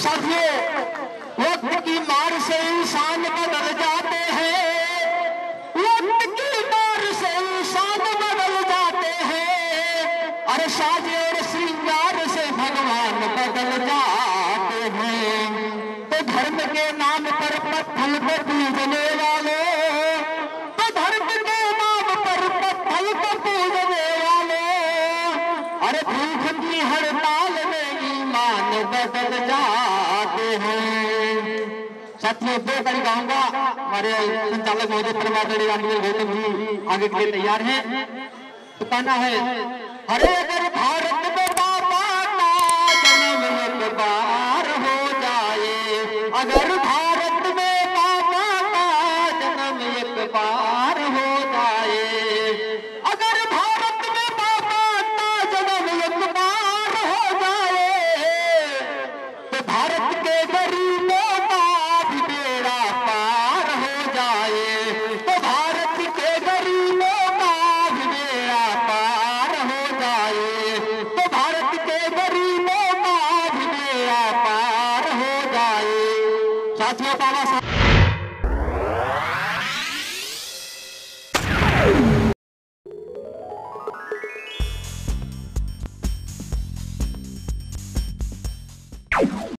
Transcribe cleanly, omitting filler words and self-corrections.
साथियों, वक्त की मार से इंसान बदल जाते हैं, वक्त की मार से इंसान बदल जाते हैं। अरे साज और श्रृंगार से भगवान बदल जाते हैं। तो धर्म के नाम पर पत्थर को पूजने वाले, तो धर्म के नाम पर पत्थर को पूजने वाले, अरे भूख की हड़ताल में ईमान बदल जाते हैं। साथियों, दो कड़ी गाऊंगा। हमारे संचालक महोदय परमादरणीय रानी गौतम जी आगे के लिए तैयार हैं। तो कहना है, अरे अगर भारत में बाबा का जन्म एक बार हो जाए, अगर भारत में बाबा का जन्म एक बार हो जाए, अगर भारत में बाबा का जन्म एक बार हो जाए, तो भारत के गरीबों का भी बेड़ा पार हो जाए, तो भारत के गरीबों का भी बेड़ा पार हो जाए, तो भारत के गरीबों का भी बेड़ा पार हो जाए। साथियों, बाबा साहब